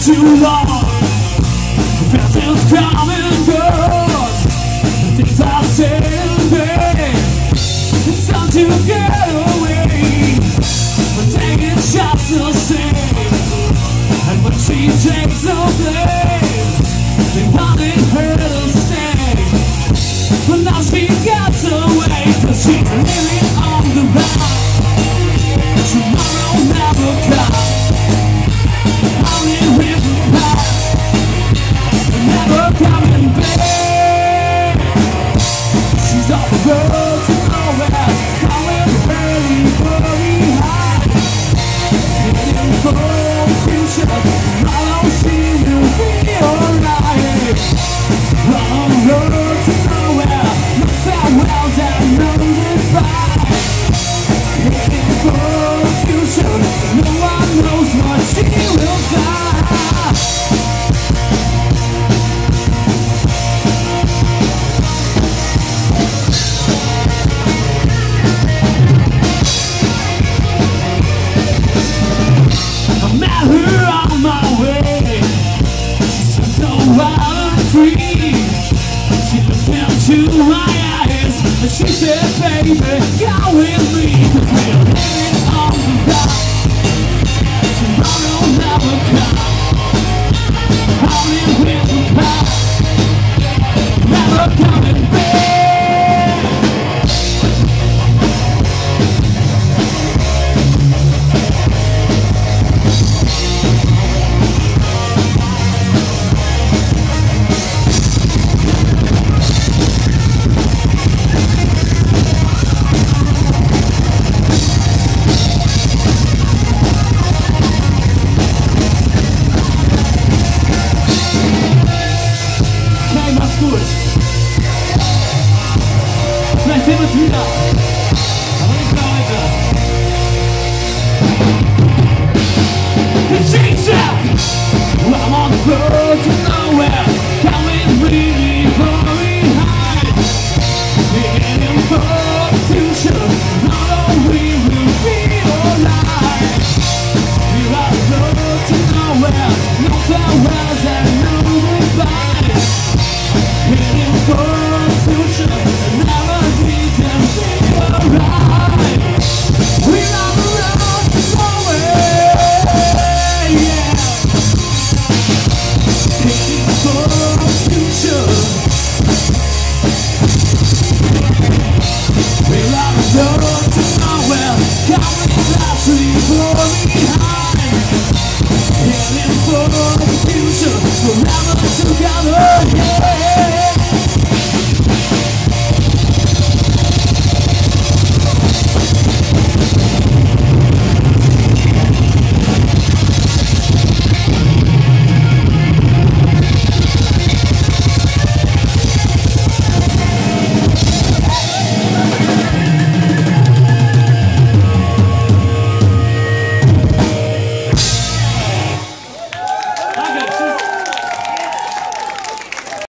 too long. Feelings come and go. The things I say and think. It's time to get away. But dang it, shots the same. And when she takes the blame, they wanted her to stay. But now she got away, 'cause she's living on the run. Tomorrow never comes. Only with the past, never coming back. She's on the road to nowhere, going very, very high. Heading for the future, tomorrow she will be alright. On the road to nowhere, no farewells and no goodbye. Heading for the future, no one knows what she will die. I met her on my way. She seemed so wild and free. She looked into my eyes and she said, baby, go with me, 'cause we're living on the run. Tomorrow never comes. Only with the past, never coming back. Vielleicht sehen wir uns wieder. Aber nicht mehr heute. She said, well, I'm on the road to nowhere, coming really very high. Heading for the future, not only will be alive. We're on the road to nowhere, no farewells and no goodbyes. Heading for the future, never we can be alright. We're on the road to nowhere, yeah. Heading for the future. We're on the road to nowhere, coming lastly for behind. Heading for the future, forever together, yeah.